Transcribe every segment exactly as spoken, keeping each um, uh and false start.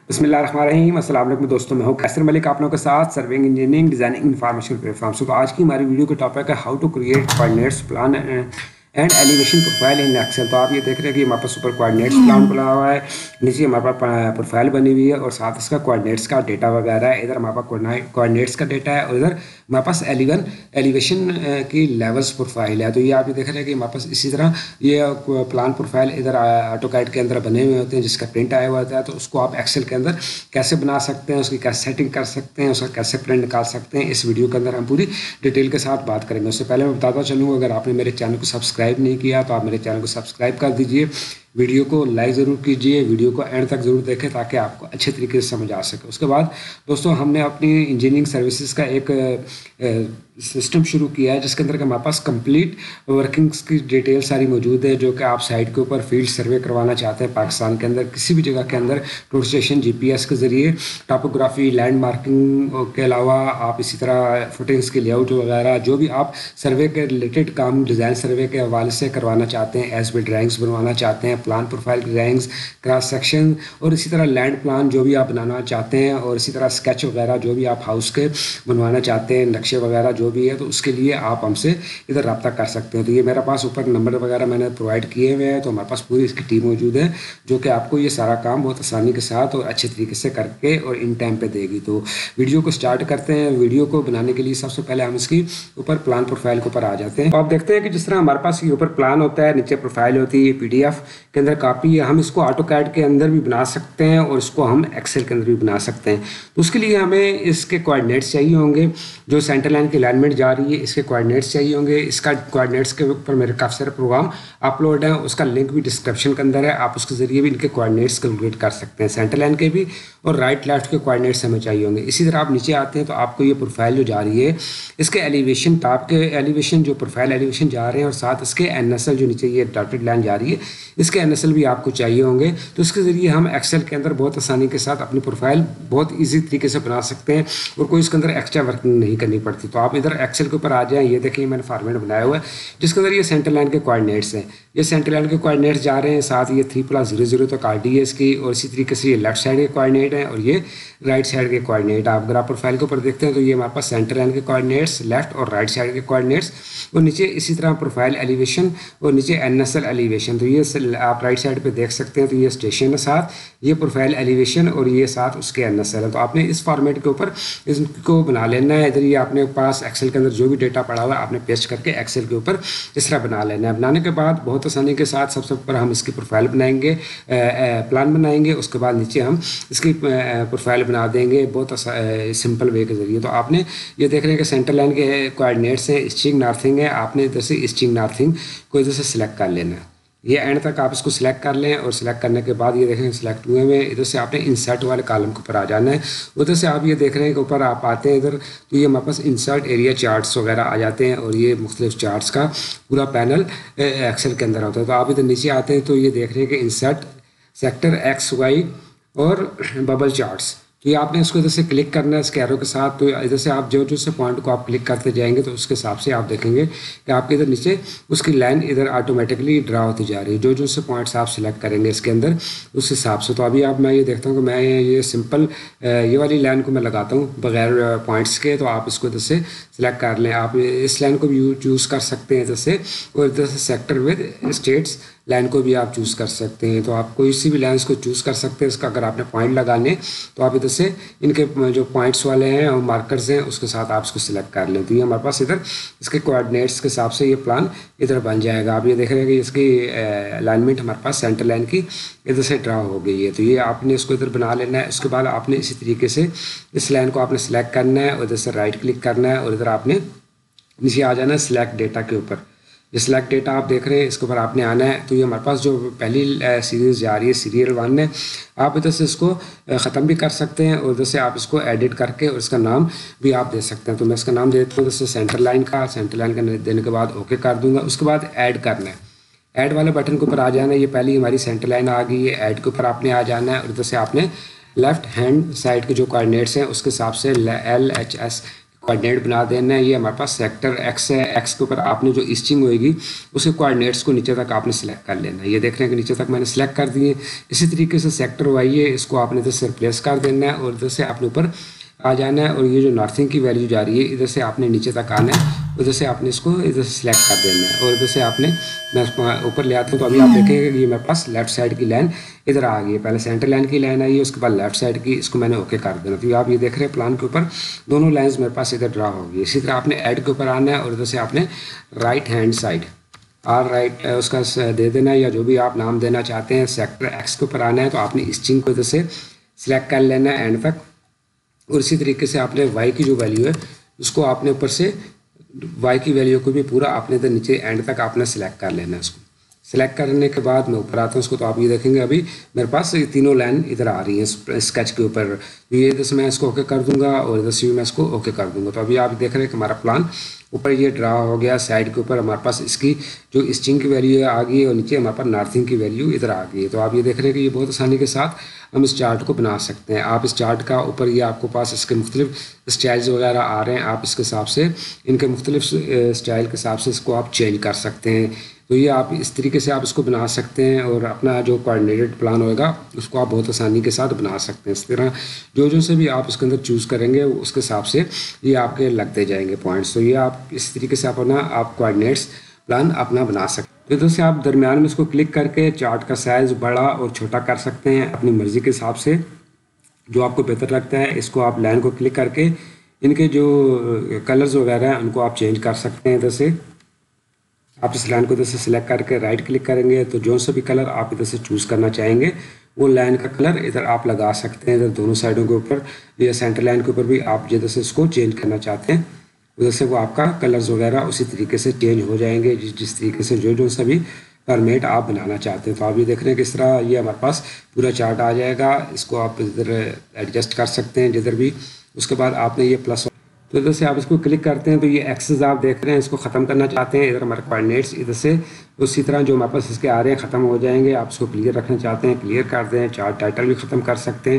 بسم اللہ الرحمن الرحیم۔ السلام علیکم دوستوں، میں ہوں قیصر ملک آپ لوگوں کے ساتھ surveying engineering designing information platform فارم سے۔ تو آج کی ہماری ویڈیو کا ٹاپک ہے how to create coordinates plan and elevation profile in Excel. تو آپ یہ دیکھ رہے ہیں کہ ہمارے پاس اوپر کوآرڈینیٹس پلان بنا ہوا ہے، نیچے ہمارے پاس پروفائل بنی ہوئی ہے اور ساتھ اس کا کوآرڈینیٹس کا ڈیٹا وغیرہ ہے۔ ادھر ہمارے پاس کوآرڈینیٹس کا ڈیٹا ہے اور ادھر ہمارے پاس ایلیون ایلیویشن کی لیولس پروفائل ہے۔ تو یہ آپ یہ دیکھ رہے ہیں کہ ہمارے پاس اسی طرح یہ پلان پروفائل ادھر آٹو کیڈ کے اندر بنے ہوئے ہوتے ہیں جس کا پرنٹ آیا ہوا ہوتا ہے۔ تو اس کو آپ ایکسل کے اندر کیسے بنا سکتے ہیں، اس کی کیسے سیٹنگ کر سکتے ہیں، اس کا کیسے پرنٹ نکال سکتے ہیں، اس ویڈیو کے اندر ہم پوری ڈیٹیل کے ساتھ بات کریں گے۔ اس سے پہلے میں بتاتا چلوں، اگر آپ نے میرے چینل کو سبسکرائب نہیں کیا تو آپ میرے چینل کو سبسکرائب کر دیجئے، ویڈیو کو لائک ضرور کیجئے، ویڈیو کو اینڈ تک ضرور دیکھیں تاکہ آپ کو اچھے طریقے سے سمجھ آ سکے۔ اس کے بعد دوستوں ہم نے اپنی انجینئرنگ سروسز کا ایک سسٹم شروع کیا ہے جس کے اندر کہ ہمارے پاس کمپلیٹ ورکنگس کی ڈیٹیل ساری موجود ہے، جو کہ آپ سائٹ کے اوپر فیلڈ سروے کروانا چاہتے ہیں پاکستان کے اندر کسی بھی جگہ کے اندر total station G P S کے ذریعے، ٹاپوگرافی لینڈ مارکنگ کے علاوہ آپ اسی طرح فوٹنگس کے لے آؤٹ وغیرہ جو بھی آپ سروے کے ریلیٹڈ کام ڈیزائن سروے کے حوالے سے کروانا چاہتے ہیں، ایز بل ڈرائنگس بنوانا چاہتے ہیں، plan profile drawings, cross section اور اسی طرح لینڈ پلان جو بھی آپ بنانا چاہتے ہیں اور اسی طرح اسکیچ وغیرہ جو بھی آپ ہاؤس کے بنوانا چاہتے ہیں، نقشے وغیرہ جو بھی ہے، تو اس کے لیے آپ ہم سے ادھر رابطہ کر سکتے ہیں۔ تو یہ میرے پاس اوپر نمبر وغیرہ میں نے پرووائڈ کیے ہوئے ہیں، تو ہمارے پاس پوری اس کی ٹیم موجود ہے جو کہ آپ کو یہ سارا کام بہت آسانی کے ساتھ اور اچھے طریقے سے کر کے اور ان ٹائم پہ دے گی۔ تو ویڈیو کو سٹارٹ کرتے ہیں۔ ویڈیو کو بنانے کے لیے سب سے پہلے ہم اس کی اوپر پلان پروفائل کے اوپر آ جاتے ہیں۔ تو آپ دیکھتے ہیں کہ جس طرح ہمارے پاس یہ اوپر پلان ہوتا ہے، نیچے پروفائل ہوتی ہے، پی ڈی ایف کے اندر کاپی ہے، ہم اس کو آٹو کیڈ کے اندر بھی بنا سکتے ہیں اور اس کو ہم ایکسل کے اندر بھی بنا سکتے ہیں۔ تو اس کے لیے ہمیں اس کے کوآرڈینیٹس چاہیے ہوں گے، جو سینٹر لائن کی الائنمنٹ جا رہی ہے اس کے کوآرڈینیٹس چاہیے ہوں گے۔ اس کا کوآرڈینیٹس کے اوپر میرے کافی سارے پروگرام اپلوڈ ہیں، اس کا لنک بھی ڈسکرپشن کے اندر ہے، آپ اس کے ذریعے بھی ان کے کوآرڈینیٹس کیلکولیٹ کر سکتے ہیں، سینٹر لائن کے بھی اور رائٹ لیفٹ کے کوآرڈینیٹس ہمیں چاہیے ہوں گے۔ اسی طرح آپ نیچے آتے ہیں تو آپ کو یہ پروفائل جو جا رہی ہے اس کے ایلیویشن، ٹاپ کے ایلیویشن جو پروفائل ایلیویشن جا رہے ہیں اور ساتھ اس کے این ایس ایل جو نیچے یہ ڈاٹڈ لائن جا رہی ہے اس کے این ایس ایل بھی آپ کو چاہیے ہوں گے۔ تو اس کے ذریعے ہم ایکسل کے اندر بہت آسانی کے ساتھ اپنی پروفائل بہت ایزی طریقے سے بنا سکتے ہیں اور کوئی اس کے اندر ایکسٹرا ورکنگ نہیں کرنی پڑتی۔ تو آپ ادھر ایکسل کے اوپر آ جائیں، یہ دیکھیں میں نے فارمیٹ بنایا ہوا ہے جس کے اندر یہ سینٹر لائن کے کوآرڈینیٹس ہیں، یہ سینٹر لائن کے کوآرڈینیٹس جا رہے ہیں، ساتھ یہ تھری پلس زیرو زیرو تک آر ڈی ہے اس کی، اور اسی طریقے سے یہ لیفٹ سائڈ کے کوآرڈینیٹ ہیں اور یہ رائٹ سائڈ کے کوآرڈینیٹ۔ آپ اگر آپ پروفائل کے اوپر دیکھتے ہیں تو یہ ہمارے پاس سینٹر لائن کے کوآرڈینیٹس، لیفٹ اور رائٹ سائڈ کے کوآرڈینیٹس، اور نیچے اسی طرح پروفائل ایلیویشن اور نیچے این ایس ایل ایلیویشن۔ تو یہ آپ رائٹ سائڈ پہ دیکھ سکتے ہیں، تو یہ اسٹیشن ہے، ساتھ یہ پروفائل ایلیویشن اور یہ ساتھ اس کے این ایس ایل ہے۔ تو آپ نے اس فارمیٹ کے اوپر اس کو بنا لینا ہے۔ ادھر یہ آپ نے پاس ایکسل کے اندر جو بھی ڈیٹا پڑا ہوا ہے آپ نے پیسٹ کر کے ایکسل کے اوپر اس طرح بنا لینا ہے۔ بنانے کے بعد بہت آسانی کے ساتھ سب سے اوپر ہم اس کی پروفائل بنائیں گے، پلان بنائیں گے، اس کے بعد نیچے ہم اس کی پروفائل بنا دیں گے بہت سمپل وے کے ذریعے۔ تو آپ نے یہ دیکھ رہے ہیں کہ سینٹر لائن کے کوآرڈینیٹس ہیں، ایسٹنگ نارتھنگ ہے، آپ نے ادھر سے ایسٹنگ نارتھنگ کو ادھر سے سلیکٹ کر لینا ہے، یہ اینڈ تک آپ اس کو سلیکٹ کر لیں، اور سلیکٹ کرنے کے بعد یہ دیکھیں سلیکٹ ہوئے ہوئے ادھر سے آپ نے انسرٹ والے کالم کے اوپر آ جانا ہے۔ ادھر سے آپ یہ دیکھ رہے ہیں کہ اوپر آپ آتے ہیں ادھر تو یہ ہمارے پاس انسرٹ ایریا چارٹس وغیرہ آ جاتے ہیں اور یہ مختلف چارٹس کا پورا پینل ایکسل کے اندر ہوتا ہے۔ تو آپ ادھر نیچے آتے ہیں تو یہ دیکھ رہے ہیں کہ انسرٹ سیکٹر ایکس وائی اور ببل چارٹس، تو یہ آپ نے اس کو ادھر سے کلک کرنا ہے اس کے ایرو کے ساتھ۔ تو ادھر سے آپ جو جو سے پوائنٹ کو آپ کلک کرتے جائیں گے تو اس کے حساب سے آپ دیکھیں گے کہ آپ کے ادھر نیچے اس کی لائن ادھر آٹومیٹکلی ڈرا ہوتی جا رہی ہے، جو جو سے پوائنٹس آپ سلیکٹ کریں گے اس کے اندر اس حساب سے۔ تو ابھی آپ میں یہ دیکھتا ہوں کہ میں یہ سمپل یہ والی لائن کو میں لگاتا ہوں بغیر پوائنٹس کے، تو آپ اس کو ادھر سے سلیکٹ کر لیں۔ آپ اس لائن کو بھی چوز کر سکتے ہیں ادھر سے، اور ادھر سے سیکٹر ود اسٹیٹس لائن کو بھی آپ چوز کر سکتے ہیں۔ تو آپ کوئی سی بھی لائنس کو چوز کر سکتے ہیں، اس کا اگر آپ نے پوائنٹ لگانے تو آپ ادھر سے ان کے جو پوائنٹس والے ہیں اور مارکرز ہیں اس کے ساتھ آپ اس کو سلیکٹ کر لیں۔ تو یہ ہمارے پاس ادھر اس کے کوآرڈینیٹس کے حساب سے یہ پلان ادھر بن جائے گا۔ آپ یہ دیکھ رہے ہیں کہ اس کی الائنمنٹ ہمارے پاس سینٹر لائن کی ادھر سے ڈرا ہو گئی ہے۔ تو یہ آپ نے اس کو ادھر بنا لینا ہے۔ اس کے بعد آپ نے اسی طریقے سے اس لائن کو آپ نے سلیکٹ کرنا ہے اور ادھر سے رائٹ کلک کرنا ہے اور ادھر آپ نے نیچے آ جانا ہے سلیکٹ ڈیٹا کے اوپر۔ یہ سلیکٹ ڈیٹا آپ دیکھ رہے ہیں اس کے اوپر آپ نے آنا ہے۔ تو یہ ہمارے پاس جو پہلی سیریز جا رہی ہے سیریل ون ہے، آپ ادھر سے اس کو ختم بھی کر سکتے ہیں اور ادھر سے آپ اس کو ایڈٹ کر کے اور اس کا نام بھی آپ دے سکتے ہیں۔ تو میں اس کا نام دیتا ہوں ادھر سے سینٹر لائن کا، سینٹر لائن کا دینے کے بعد اوکے کر دوں گا۔ اس کے بعد ایڈ کرنا ہے، ایڈ والے بٹن کے اوپر آ جانا ہے۔ یہ پہلی ہماری سینٹر لائن آ گئی ہے، ایڈ کے اوپر آپ نے آ جانا ہے اور ادھر سے آپ نے لیفٹ ہینڈ سائڈ کے جو کوآرڈینیٹس ہیں اس کے حساب سے ایل ایچ ایس کوآرڈینیٹ بنا دینا ہے. یہ ہمارے پاس سیکٹر ایکس ہے, ایکس کے اوپر آپ نے جو ایسٹنگ ہوئے گی اس کے کوآرڈینیٹس کو نیچے تک آپ نے سلیکٹ کر لینا ہے. یہ دیکھ رہے ہیں کہ نیچے تک میں نے سلیکٹ کر دیے. اسی طریقے سے سیکٹر وائی ہے, اس کو آپ نے ادھر سے ریپلیس کر دینا ہے اور ادھر سے آپ نے اوپر آ جانا ہے, اور یہ جو نارتھنگ کی ویلیو جا رہی ہے ادھر سے آپ نے نیچے تک آنا ہے, ادھر سے آپ نے اس کو ادھر سے سلیکٹ کر دینا ہے, اور ادھر سے آپ نے میں اس کو اوپر لے آتا ہوں. تو ابھی آپ دیکھیں گے کہ یہ میرے پاس لیفٹ سائڈ کی لائن ادھر آ گئی ہے. پہلے سینٹر لائن کی لائن آئی ہے, اس کے بعد لیفٹ سائڈ کی, اس کو میں نے اوکے کر دینا. تو آپ یہ دیکھ رہے ہیں پلان کے اوپر دونوں لائنز میرے پاس ادھر ڈرا ہو گئی. اسی طرح آپ نے ایڈ کے اوپر آنا ہے اور ادھر سے آپ نے right hand side or right اس کا دے دینا ہے, یا جو بھی آپ نام دینا چاہتے ہیں. سیکٹر ایکس کے اوپر آنا ہے تو آپ نے اسٹنگ کو ادھر سے سلیکٹ کر لینا ہے اینڈ تک, اور اسی طریقے سے آپ نے وائی کی جو ویلیو ہے اس کو آپ نے اوپر سے وائی کی ویلیو کو بھی پورا آپ نے ادھر نیچے اینڈ تک آپ نے سلیکٹ کر لینا ہے. اس کو سلیکٹ کرنے کے بعد میں اوپر آتا ہوں اس کو, تو آپ یہ دیکھیں گے ابھی میرے پاس یہ تینوں لائن ادھر آ رہی ہیں اسکیچ کے اوپر. یہ ادھر سے میں اس کو اوکے کر دوں گا اور ادھر سے بھی میں اس کو اوکے کر دوں گا. تو ابھی آپ دیکھ رہے ہیں کہ ہمارا پلان اوپر یہ ڈرا ہو گیا. سائڈ کے اوپر ہمارے پاس اس کی جو اسٹنگ کی ویلیو آ گئی ہے اور نیچے ہمارے پاس نارتھنگ کی ویلیو ادھر آ گئی ہے. تو آپ یہ دیکھ رہے ہیں کہ یہ بہت آسانی کے ساتھ ہم اس چارٹ کو بنا سکتے ہیں. آپ اس چارٹ کا اوپر یہ آپ کو پاس اس کے مختلف اسٹائلز وغیرہ آ رہے ہیں, آپ اس کے حساب سے ان کے مختلف اسٹائل کے حساب سے اس کو آپ چینج کر سکتے ہیں. تو یہ آپ اس طریقے سے آپ اس کو بنا سکتے ہیں, اور اپنا جو کوآرڈینیٹڈ پلان ہوئے گا اس کو آپ بہت آسانی کے ساتھ بنا سکتے ہیں. اس طرح جو جو سے بھی آپ اس کے اندر چوز کریں گے اس کے حساب سے یہ آپ کے لگتے جائیں گے پوائنٹس. تو یہ آپ اس طریقے سے اپنا آپ کوآرڈینیٹس پلان اپنا بنا سکتے ہیں. ادھر سے آپ درمیان میں اس کو کلک کر کے چارٹ کا سائز بڑا اور چھوٹا کر سکتے ہیں اپنی مرضی کے حساب سے, جو آپ کو بہتر لگتا ہے. اس کو آپ لائن کو کلک کر کے ان کے جو کلرز وغیرہ ہیں ان کو آپ چینج کر سکتے ہیں. ادھر سے آپ اس لائن کو ادھر سے سلیکٹ کر کے رائٹ کلک کریں گے تو جو سا بھی کلر آپ ادھر سے چوز کرنا چاہیں گے وہ لائن کا کلر ادھر آپ لگا سکتے ہیں. ادھر دونوں سائڈوں کے اوپر یا سینٹر لائن کے اوپر بھی آپ جدھر سے اس کو چینج کرنا چاہتے ہیں ادھر سے وہ آپ کا کلرز وغیرہ اسی طریقے سے چینج ہو جائیں گے جس جس طریقے سے جو جو سا بھی فارمیٹ آپ بنانا چاہتے ہیں. تو آپ یہ دیکھ رہے ہیں کہ اس طرح یہ ہمارے پاس پورا چارٹ آ جائے گا. اس کو آپ ادھر ایڈجسٹ کر سکتے ہیں جدھر بھی. اس کے بعد آپ نے یہ پلس تو ادھر سے آپ اس کو کلک کرتے ہیں تو یہ ایکسز آپ دیکھ رہے ہیں اس کو ختم کرنا چاہتے ہیں. ادھر ہمارے کوآرڈینیٹس ادھر سے اسی طرح جو ہمارے پاس اس کے آ رہے ہیں ختم ہو جائیں گے. آپ اس کو کلیئر رکھنا چاہتے ہیں کلیئر کر دیں. چارٹ ٹائٹل بھی ختم کر سکتے ہیں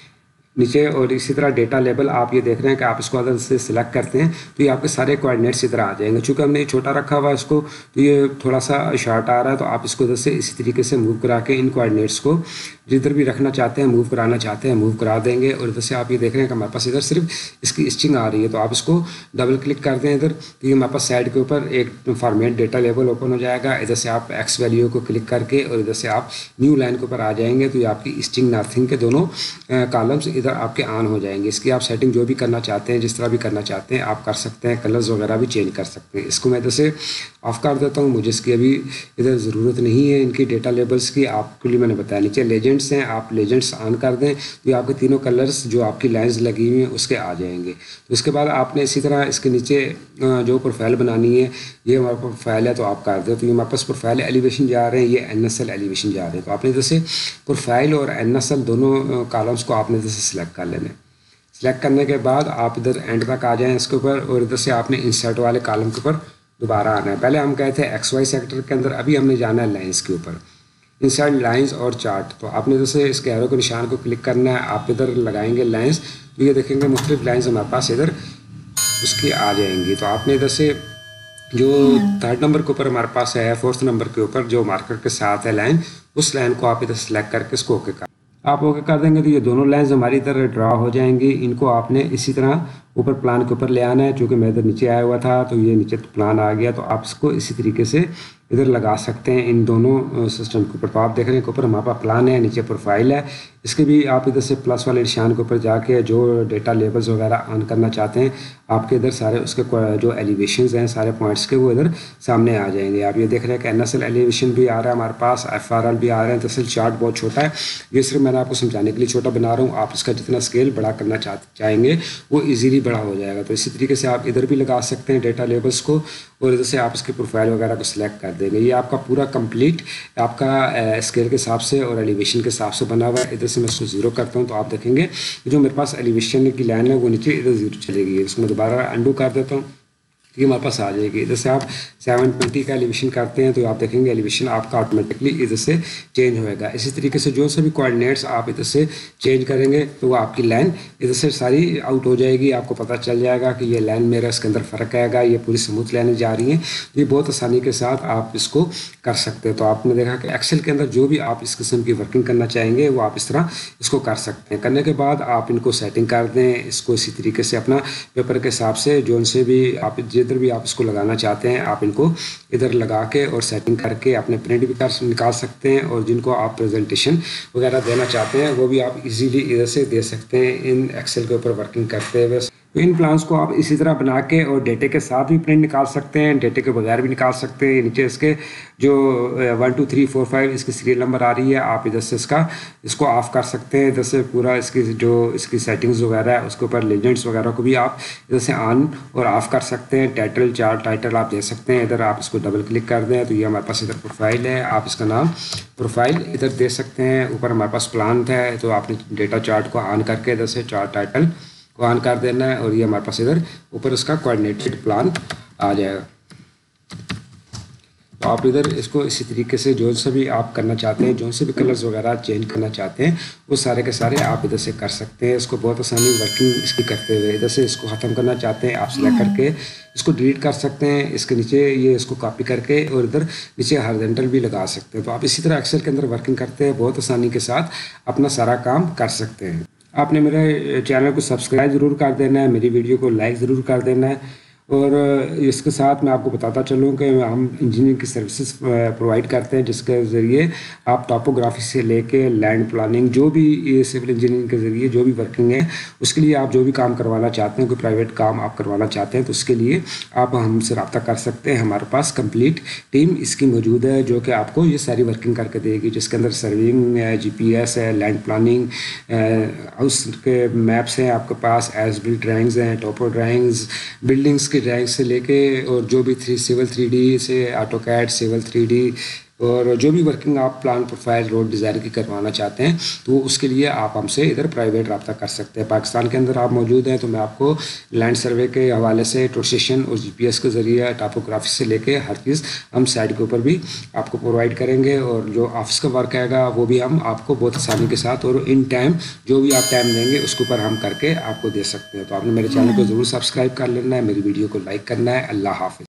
نیچے, اور اسی طرح ڈیٹا لیبل آپ یہ دیکھ رہے ہیں کہ آپ اس کو ادھر سے سلیکٹ کرتے ہیں تو یہ آپ کے سارے کوآرڈینیٹس ادھر آ جائیں گے. چونکہ ہم نے یہ چھوٹا رکھا ہوا ہے اس کو تو یہ تھوڑا سا شارٹ آ رہا ہے, تو آپ اس کو ادھر سے اسی طریقے سے موو کرا کے ان کوآرڈینیٹس کو جدھر بھی رکھنا چاہتے ہیں موو کرانا چاہتے ہیں موو کرا دیں گے. اور ادھر سے آپ یہ دیکھ رہے ہیں کہ ہمارے پاس ادھر صرف اس کی اسٹنگ آ رہی ہے, تو آپ اس کو ڈبل کلک کر دیں ادھر تو یہ ہمارے پاس سائڈ کے اوپر ایک فارمیٹ ڈیٹا لیبل اوپن ہو جائے گا. ادھر سے آپ ایکس ویلیو کو کلک کر کے اور ادھر سے آپ نیو لائن کے اوپر آ جائیں گے تو یہ آپ کی اسٹنگ نارتھنگ کے دونوں کالمس ادھر آپ کے آن ہو جائیں گے. اس کی آپ سیٹنگ جو بھی کرنا چاہتے ہیں جس طرح بھی کرنا چاہتے ہیں آپ کر سکتے ہیں. کلرز وغیرہ بھی چینج کر سکتے ہیں. اس کو میں ادھر سے آف کر دیتا ہوں, مجھے اس کی ابھی ادھر ضرورت نہیں ہے ان کی ڈیٹا لیبلس کی. آپ کے لیے میں نے بتایا نیچے لیجنڈس ہیں, آپ لیجنڈس آن کر دیں تو یہ آپ کے تینوں کلرز جو آپ کی لائنز لگی ہوئی ہیں اس کے آ جائیں گے. تو اس کے بعد آپ نے اسی طرح اس کے نیچے جو پروفائل بنانی ہے یہ ہمارا پروفائل ہے تو آپ کر دیں. تو یہ ہمارے پاس پروفائل ایلیویشن جا رہے ہیں, یہ این ایس ایل ایلیویشن جا رہے ہیں. تو آپ نے ادھر سے پروفائل اور این ایس ایل دونوں کالمس کو آپ نے ادھر سے سلیکٹ کر لینا ہے. سلیکٹ کرنے کے بعد آپ ادھر اینڈ تک آ جائیں اس کے اوپر, اور ادھر سے آپ نے انسرٹ والے کالم کے اوپر دوبارہ آنا ہے. پہلے ہم کہے تھے ایکس وائی سیکٹر کے اندر, ابھی ہم نے جانا ہے لائنس کے اوپر, انسرٹ لائنس اور چارٹ. تو آپ نے ادھر سے اس کے ایرو کے نشان کو کلک کرنا ہے, آپ ادھر لگائیں گے لائنس تو یہ دیکھیں گے مختلف لائنس ہمارے پاس ادھر اس کی آ جائیں گی. تو آپ نے ادھر سے جو تھرڈ نمبر کے اوپر ہمارے پاس ہے, فورتھ نمبر کے اوپر جو مارکر کے ساتھ ہے لائن, اس لائن کو آپ ادھر سلیکٹ کر کے اس کو اوکے کر آپ اوکے کر دیں گے تو یہ دونوں لائنز ہماری ادھر ڈرا ہو جائیں گی. ان کو آپ نے اسی طرح اوپر پلان کے اوپر لے آنا ہے. چونکہ میں ادھر نیچے آیا ہوا تھا تو یہ نیچے پلان آ گیا, تو آپ اس کو اسی طریقے سے ادھر لگا سکتے ہیں ان دونوں سسٹم کے اوپر. تو آپ دیکھ رہے ہیں کہ اوپر ہمارے پاس پلان ہے, نیچے پروفائل ہے. اس کے بھی آپ ادھر سے پلس والے نشان کے اوپر جا کے جو ڈیٹا لیبلز وغیرہ آن کرنا چاہتے ہیں آپ کے ادھر سارے اس کے جو ایلیویشنز ہیں سارے پوائنٹس کے وہ ادھر سامنے آ جائیں گے. آپ یہ دیکھ رہے ہیں کہ این ایس ایل ایلیویشن بھی آ رہا ہے ہمارے پاس, ایف آر ایل بھی آ رہے ہیں. دراصل چارٹ بہت چھوٹا ہے, یہ صرف میں نے آپ کو سمجھانے کے لیے چھوٹا بنا رہا ہوں. آپ اس کا جتنا اسکیل بڑا کرنا چاہیں گے وہ ایزیلی بڑا ہو جائے گا. تو اسی طریقے سے آپ ادھر بھی لگا سکتے ہیں ڈیٹا لیبلس کو, اور ادھر سے آپ اس کے پروفائل وغیرہ کو سلیکٹ کر دیں گے. یہ آپ کا پورا کمپلیٹ آپ کا اسکیل کے حساب سے اور ایلیویشن کے حساب سے بنا ہوا ہے. ادھر سے میں اس کو زیرو کرتا ہوں تو آپ دیکھیں گے جو میرے پاس ایلیویشن کی لائن ہے وہ نیچے ادھر زیرو چلے گی. اس میں دوبارہ انڈو کر دیتا ہوں یہ ہمارے پاس آ جائے گی. ادھر سے آپ سیون ٹوینٹی کا ایلیویشن کرتے ہیں تو آپ دیکھیں گے ایلیویشن آپ کا آٹومیٹکلی ادھر سے چینج ہوئے گا. اسی طریقے سے جو سبھی کوآرڈینیٹس آپ ادھر سے چینج کریں گے تو وہ آپ کی لائن ادھر سے ساری آؤٹ ہو جائے گی. آپ کو پتہ چل جائے گا کہ یہ لائن میرا اس کے اندر فرق آئے گا, یہ پوری سموتھ لائنیں جا رہی ہیں. یہ بہت آسانی کے ساتھ آپ اس کو کر سکتے ہیں. تو آپ نے دیکھا کہ ایکسل کے اندر جو بھی آپ اس قسم کی ورکنگ کرنا چاہیں گے وہ آپ اس طرح اس کو کر سکتے ہیں. کرنے کے بعد آپ ان کو سیٹنگ کر دیں, اس کو اسی طریقے سے اپنا پیپر کے حساب سے جو ان سے بھی آپ جدھر بھی آپ اس کو لگانا چاہتے ہیں آپ ان کو ادھر لگا کے اور سیٹنگ کر کے اپنے پرنٹ بھی کر نکال سکتے ہیں. اور جن کو آپ پریزنٹیشن وغیرہ دینا چاہتے ہیں وہ بھی آپ ایزیلی ادھر سے دے سکتے ہیں ان ایکسل کے اوپر ورکنگ کرتے ہوئے. ان پلانس کو آپ اسی طرح بنا کے اور ڈیٹے کے ساتھ بھی پرنٹ نکال سکتے ہیں, ڈیٹے کے بغیر بھی نکال سکتے ہیں. نیچے اس کے جو one two three four five اس کی سیریل نمبر آ رہی ہے, آپ ادھر سے اس کا اس کو آف کر سکتے ہیں. ادھر سے پورا اس کی جو اس کی سیٹنگز وغیرہ ہے اس کے اوپر لیجنڈس وغیرہ کو بھی آپ ادھر سے آن اور آف کر سکتے ہیں. ٹائٹل چارٹ ٹائٹل آپ دے سکتے ہیں. ادھر آپ اس کو ڈبل کلک کر دیں تو یہ ہمارے پاس ادھر پروفائل ہے, آپ اس کا نام پروفائل ادھر دے سکتے ہیں. اوپر ہمارے پاس پلان ہے تو آپ نے ڈیٹا چارٹ کو آن کر کے ادھر سے چارٹ ٹائٹل کو آن کر دینا ہے اور یہ ہمارے پاس ادھر اوپر اس کا کوآرڈینیٹڈ پلان آ جائے گا. تو آپ ادھر اس کو اسی طریقے سے جو سے بھی آپ کرنا چاہتے ہیں, جو سے بھی کلرز وغیرہ چینج کرنا چاہتے ہیں وہ سارے کے سارے آپ ادھر سے کر سکتے ہیں. اس کو بہت آسانی ورکنگ اس کی کرتے ہوئے ادھر سے اس کو ختم کرنا چاہتے ہیں آپ سلیکٹ کر کے اس کو ڈیلیٹ کر سکتے ہیں. اس کے نیچے یہ اس کو کاپی کر کے اور ادھر نیچے ہارزنٹل بھی لگا سکتے ہیں. تو آپ اسی طرح ایکسل کے اندر ورکنگ کرتے ہیں بہت آسانی کے ساتھ اپنا سارا کام کر سکتے ہیں. آپ نے میرے چینل کو سبسکرائب ضرور کر دینا ہے, میری ویڈیو کو لائک ضرور کر دینا ہے. اور اس کے ساتھ میں آپ کو بتاتا چلوں کہ ہم انجینئرنگ کی سروسز پرووائڈ کرتے ہیں جس کے ذریعے آپ ٹاپوگرافی سے لے کے لینڈ پلاننگ جو بھی سول انجینئرنگ کے ذریعے جو بھی ورکنگ ہے اس کے لیے آپ جو بھی کام کروانا چاہتے ہیں, کوئی پرائیویٹ کام آپ کروانا چاہتے ہیں تو اس کے لیے آپ ہم سے رابطہ کر سکتے ہیں. ہمارے پاس کمپلیٹ ٹیم اس کی موجود ہے جو کہ آپ کو یہ ساری ورکنگ کر کے دے گی, جس کے اندر سرونگ ہے, جی پی ایس ہے, لینڈ پلاننگ, ہاؤس کے میپس ہیں آپ کے پاس, ایز بلڈ ڈرائنگز ہیں, ٹوپو ڈرائنگز, بلڈنگس کی ڈرائنگ سے لے کے اور جو بھی تھری سول تھری ڈی سے AutoCAD civil three D اور جو بھی ورکنگ آپ پلان پروفائل روڈ ڈیزائن کی کروانا چاہتے ہیں تو اس کے لیے آپ ہم سے ادھر پرائیویٹ رابطہ کر سکتے ہیں. پاکستان کے اندر آپ موجود ہیں تو میں آپ کو لینڈ سروے کے حوالے سے ٹروسیشن اور جی پی ایس کے ذریعے ٹاپوگرافی سے لے کے ہر چیز ہم سائٹ کے اوپر بھی آپ کو پرووائڈ کریں گے. اور جو آفس کا ورک آئے گا وہ بھی ہم آپ کو بہت آسانی کے ساتھ اور ان ٹائم جو بھی آپ ٹائم دیں گے اس کے اوپر ہم کر کے آپ کو دے سکتے ہیں. تو آپ نے میرے چینل کو ضرور سبسکرائب کر لینا ہے, میری ویڈیو کو لائک کرنا ہے. اللہ حافظ.